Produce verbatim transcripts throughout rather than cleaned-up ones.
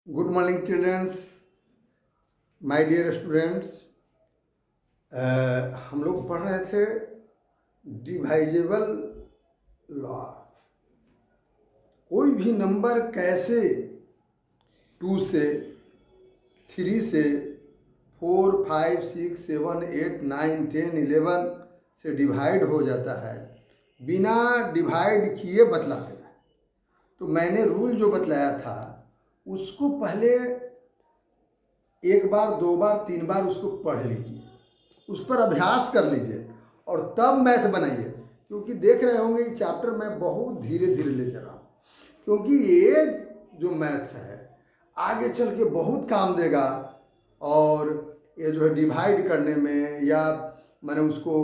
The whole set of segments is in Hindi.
Good morning, children. My dear students. uh, हम लोग पढ़ रहे थे डिवाइजेबल लॉ। कोई भी नंबर कैसे टू से, थ्री से, four, five, six, seven, eight, nine, ten, eleven से डिवाइड हो जाता है बिना डिवाइड किए बतला देना। तो मैंने रूल जो बतलाया था उसको पहले एक बार, दो बार, तीन बार उसको पढ़ लीजिए, उस पर अभ्यास कर लीजिए और तब मैथ बनाइए। क्योंकि देख रहे होंगे ये चैप्टर मैं बहुत धीरे धीरे ले चल रहा हूँ, क्योंकि ये जो मैथ्स है आगे चल के बहुत काम देगा। और ये जो है डिवाइड करने में या मैंने उसको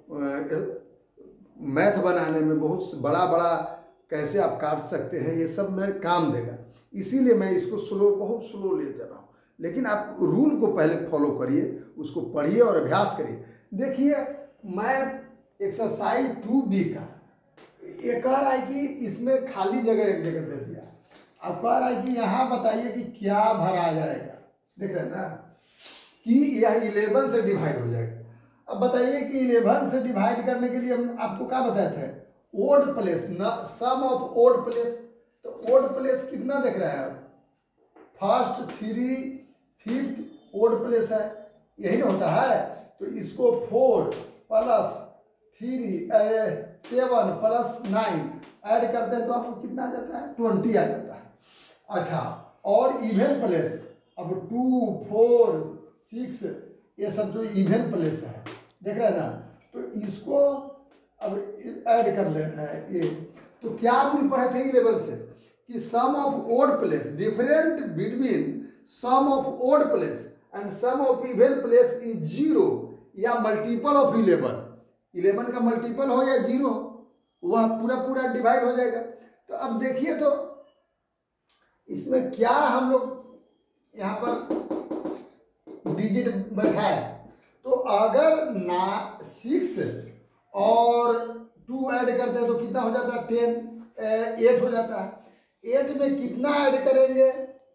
मैथ बनाने में बहुत बड़ा बड़ा कैसे आप काट सकते हैं, ये सब में काम देगा। इसीलिए मैं इसको स्लो, बहुत स्लो ले जा रहा हूँ। लेकिन आप रूल को पहले फॉलो करिए, उसको पढ़िए और अभ्यास करिए। देखिए मैं एक्सरसाइज टू बी का ये कह रहा है कि इसमें खाली जगह एक जगह दे दिया। अब कह रहा है कि यहाँ बताइए कि क्या भरा जाएगा। देख रहे हैं ना कि यह इलेवन से डिवाइड हो जाएगा। अब बताइए कि इलेवन से डिवाइड करने के लिए हम आपको क्या बताए थे, ओड प्लेस न सम ऑफ ओड प्लेस। तो ओड प्लेस कितना देख रहे हैं आप, first, three, fifth odd place है, यही ना होता है। तो इसको four plus three seven plus nine add करते हैं तो आपको कितना आ जाता है, ट्वेंटी आ जाता है। अच्छा, और इवन प्लेस, अब टू, फोर, सिक्स, ये सब जो इवन प्लेस है देख रहे हैं ना, तो इसको अब ऐड कर लेना है ये। तो क्या रूल पढ़े थे इलेवन से कि sum of odd place, different between sum of odd place and sum of even place is zero, या मल्टीपल ऑफ इलेवन। इलेवन का मल्टीपल हो या जीरो हो, वह पूरा पूरा डिवाइड हो जाएगा। तो अब देखिए तो इसमें क्या हम लोग यहाँ पर डिजिट बैठाए, तो अगर ना सिक्स और टू ऐड करते हैं तो कितना हो जाता है, टेन, एट हो जाता है। एट में कितना ऐड करेंगे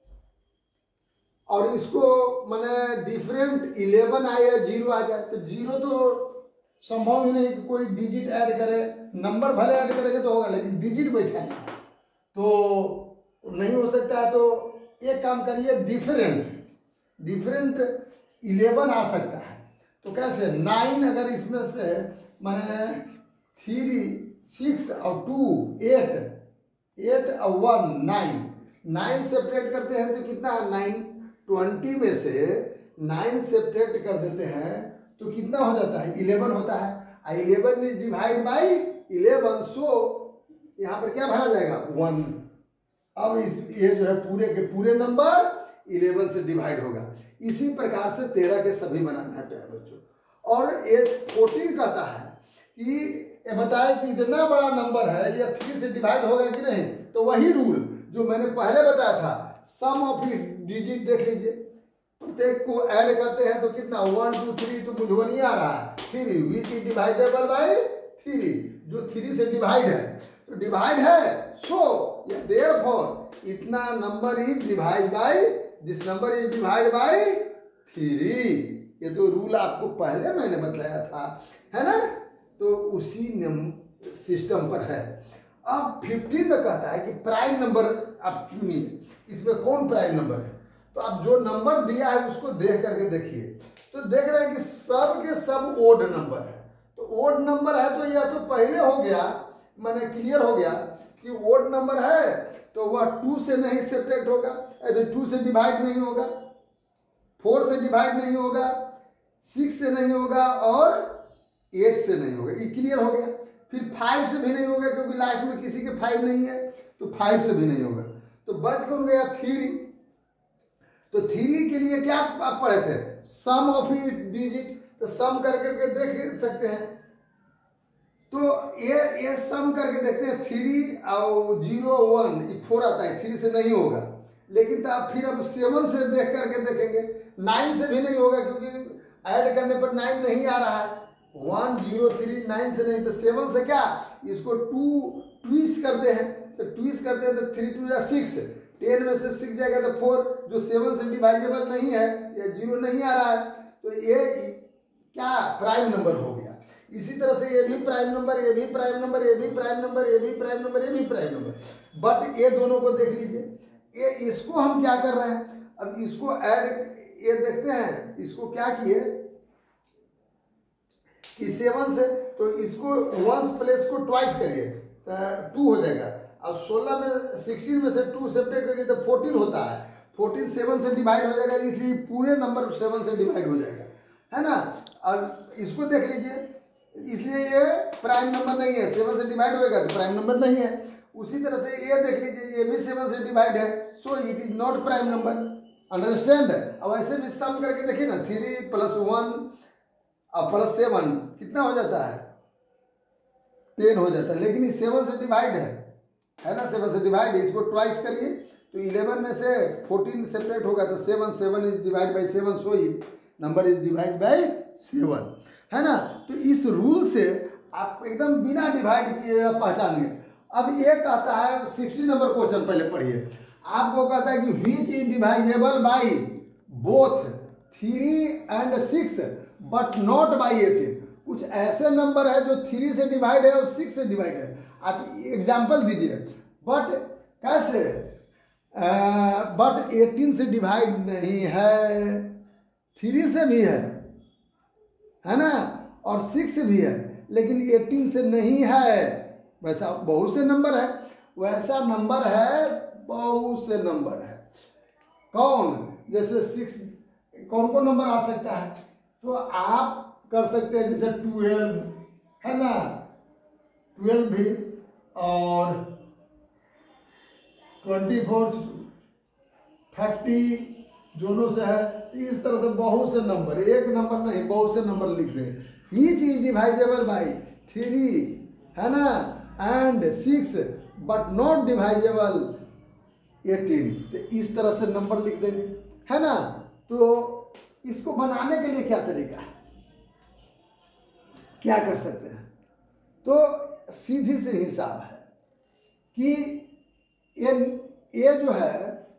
और इसको माने डिफरेंट इलेवन आए या जीरो आ जाए, तो जीरो तो संभव ही नहीं कि कोई डिजिट ऐड करे। नंबर भले ऐड करेंगे तो होगा, लेकिन डिजिट बैठा तो नहीं हो सकता है। तो एक काम करिए, डिफरेंट डिफरेंट इलेवन आ सकता है। तो कैसे, नाइन अगर इसमें से माने थ्री, सिक्स और टू, एट, एट और वन, नाइन, नाइन सेपरेट करते हैं तो कितना है, नाइन। ट्वेंटी में से नाइन सेपरेट कर देते हैं तो कितना हो जाता है, इलेवन होता है। Eleven is divide by eleven, so यहाँ पर क्या भरा जाएगा, वन। अब इस ये जो है पूरे के पूरे नंबर इलेवन से डिवाइड होगा। इसी प्रकार से तेरह के सभी बनाना है प्यारे बच्चों। और ये फोर्टीन कहता है कि ये बताए कि इतना बड़ा नंबर है, यह थ्री से डिवाइड होगा कि नहीं। तो वही रूल जो मैंने पहले बताया था, सम ऑफ डिजिट देख लीजिए, प्रत्येक को ऐड करते हैं तो कितना, वन, टू, थ्री, तो मुझे नहीं आ रहा है, three, which is divisible by three, जो थ्री से डिवाइड है। तो डिवाइड है, सो देयरफॉर इतना number is divide by, this number is divide by three. ये तो रूल आपको पहले मैंने बतलाया था, है ना। तो उसी सिस्टम पर है। अब फिफ्टीन में कहता है कि प्राइम नंबर आप चुनिए, इसमें कौन प्राइम नंबर है। तो आप जो नंबर दिया है उसको देख करके देखिए, तो देख रहे हैं कि सब के सब ओड नंबर है। तो ओड नंबर है तो यह तो पहले हो गया, मैंने क्लियर हो गया कि ओड नंबर है तो वह टू से नहीं सेपरेट होगा, तो टू से डिवाइड नहीं होगा, फोर से डिवाइड नहीं होगा, सिक्स से नहीं होगा और एट से नहीं होगा। ये क्लियर हो गया। फिर फाइव से भी नहीं होगा क्योंकि लास्ट में किसी के फाइव नहीं है, तो फाइव से भी नहीं होगा। तो बच कौन गया, थ्री। तो थ्री के लिए क्या आप पढ़े थे, सम ऑफ डिजिट। तो सम कर करके देख सकते हैं। तो ये ये सम करके देखते हैं, थ्री और जीरो, वन, ये फोर आता है, थ्री से नहीं होगा। लेकिन तो आप फिर अब सेवन से देख करके देखेंगे, नाइन से भी नहीं होगा क्योंकि ऐड करने पर नाइन नहीं आ रहा है। वन, जीरो, थ्री, नाइन से नहीं, तो सेवन से क्या, इसको टू ट्विस्ट करते हैं। तो ट्विस्ट करते हैं तो थ्री टू या सिक्स, टेन में से सिक्स जाएगा तो फोर, जो सेवन से डिवाइजेबल नहीं है या जीरो नहीं आ रहा है, तो ये क्या प्राइम नंबर हो गया। इसी तरह से ये भी प्राइम नंबर, ये भी प्राइम नंबर, ये भी प्राइम नंबर, ये भी प्राइम नंबर, ये भी प्राइम नंबर। बट ये दोनों को देख लीजिए, ये इसको हम क्या कर रहे हैं, अब इसको ऐड, ये देखते हैं इसको क्या किए कि सेवन से, तो इसको वंस प्लेस को ट्वाइस करिए तो टू हो जाएगा। अब सोलह में सिक्सटीन में से टू सेपरेट करिए तो फोर्टीन होता है, फोर्टीन सेवन से डिवाइड हो जाएगा, इसलिए पूरे नंबर सेवन से डिवाइड हो जाएगा, है ना। और इसको देख लीजिए, इसलिए ये प्राइम नंबर नहीं है, सेवन से डिवाइड होएगा तो प्राइम नंबर नहीं है। उसी तरह से ये देख लीजिए, ये भी सेवन से डिवाइड है, so it is not prime number, understand. अब ऐसे भी सम करके देखिए ना, थ्री प्लस वन और प्लस सेवन कितना हो जाता है, टेन हो जाता है, लेकिन ये सेवन से डिवाइड है, है ना, सेवन से डिवाइड है। इसको ट्वाइस करिए तो इलेवन में से फोर्टीन सेपरेट होगा तो seven, seven is divide by seven, so it number is divide by seven, है ना। तो इस रूल से आप एकदम बिना डिवाइड किए पहचान गए। अब ये कहता है सिक्सटी नंबर क्वेश्चन पहले पढ़िए, आपको कहता है कि which is divisible by both three and six but not by eighteen. कुछ ऐसे नंबर है जो थ्री से डिवाइड है और सिक्स से डिवाइड है, आप एग्जाम्पल दीजिए। बट कैसे, बट एटीन से डिवाइड नहीं है, थ्री से भी है है ना, और सिक्स भी है, लेकिन एटीन से नहीं है। वैसा बहुत से नंबर है, वैसा नंबर है, बहुत से नंबर है। कौन, जैसे सिक्स, कौन कौन नंबर आ सकता है, तो आप कर सकते हैं जैसे ट्वेल्व, है ना, ट्वेल्व भी, और ट्वेंटी फोर, थर्टी दोनों से है। इस तरह से बहुत से नंबर, एक नंबर नहीं, बहुत से नंबर लिख दें। Which is divisible by three, है ना, and six but not divisible eighteen, तो इस तरह से नंबर लिख देंगे, है ना। तो इसको बनाने के लिए क्या तरीका है, क्या कर सकते हैं, तो सीधी सी हिसाब है कि ये ये जो है,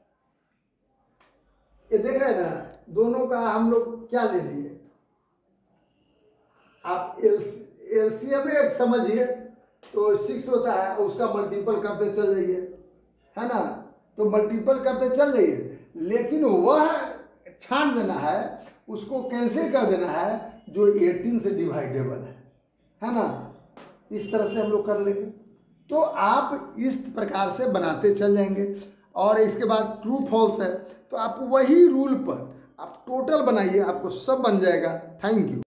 ये देख रहे हैं ना, दोनों का हम लोग क्या ले लिए, आप एलसीएम एक समझिए तो सिक्स होता है, उसका मल्टीपल करते चल जाइए, है ना, तो मल्टीपल करते चल जाइए, लेकिन वह छांट देना है, उसको कैंसिल कर देना है जो एटीन से डिवाइडेबल है, है ना। इस तरह से हम लोग कर लेंगे, तो आप इस प्रकार से बनाते चल जाएंगे। और इसके बाद ट्रू फॉल्स है, तो आप वही रूल पर आप टोटल बनाइए, आपको सब बन जाएगा। Thank you.